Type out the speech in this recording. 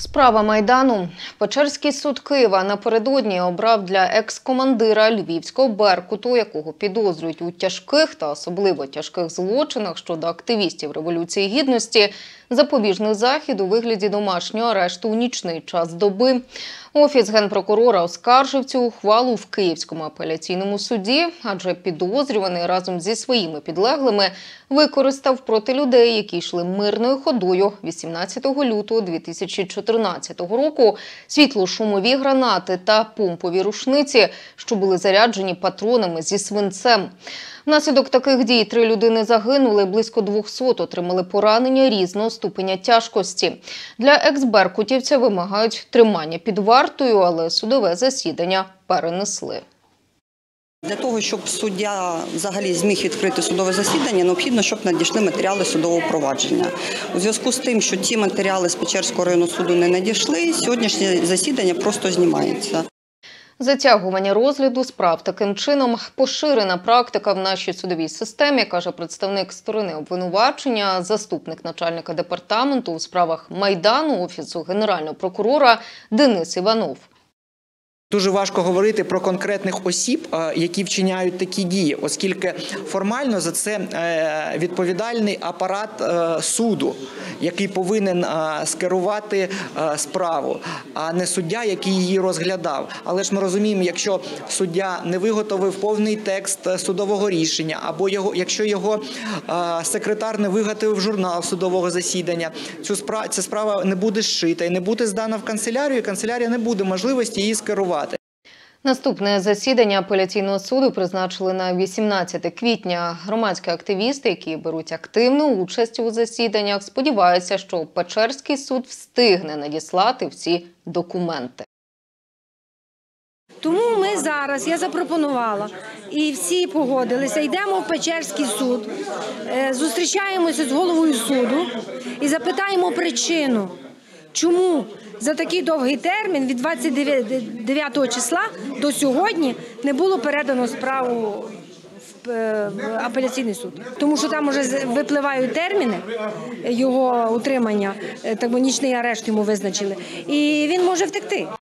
Справа Майдану. Печерський суд Києва напередодні обрав для екс-командира Львівського «Беркуту», якого підозрюють у тяжких та особливо тяжких злочинах щодо активістів Революції Гідності, запобіжний захід у вигляді домашнього арешту у нічний час доби. Офіс Генпрокурора оскаржив цю ухвалу в Київському апеляційному суді, адже підозрюваний разом зі своїми підлеглими використав проти людей, які йшли мирною ходою 18 лютого 2014 року, світло-шумові гранати та помпові рушниці, що були заряджені патронами зі свинцем. Внаслідок таких дій 3 людини загинули, близько 200 отримали поранення різного ступеня тяжкості. Для екс-беркутівця вимагають тримання під вартою, але судове засідання перенесли. Для того, щоб суддя взагалі зміг відкрити судове засідання, необхідно, щоб надійшли матеріали судового провадження. У зв'язку з тим, що ті матеріали з Печерського районного суду не надійшли, сьогоднішнє засідання просто знімається. Затягування розгляду справ таким чином – поширена практика в нашій судовій системі, каже представник сторони обвинувачення, заступник начальника департаменту у справах Майдану Офісу Генерального прокурора Денис Іванов. Дуже важко говорити про конкретних осіб, які вчиняють такі дії, оскільки формально за це відповідальний апарат суду, який повинен скерувати справу, а не суддя, який її розглядав. Але ж ми розуміємо, якщо суддя не виготовив повний текст судового рішення, або якщо його секретар не виготовив журнал судового засідання, ця справа не буде зшита і не буде здана в канцелярію, і канцелярія не буде можливості її скерувати. Наступне засідання апеляційного суду призначили на 18 квітня. Громадські активісти, які беруть активну участь у засіданнях, сподіваються, що Печерський суд встигне надіслати всі документи. Тому ми зараз, я запропонувала, і всі погодилися, йдемо в Печерський суд, зустрічаємося з головою суду і запитаємо причину, чому за такий довгий термін, від 29 числа до сьогодні, не було передано справу в апеляційний суд. Тому що там вже випливають терміни його утримання, так би нічний арешт йому визначили, і він може втекти.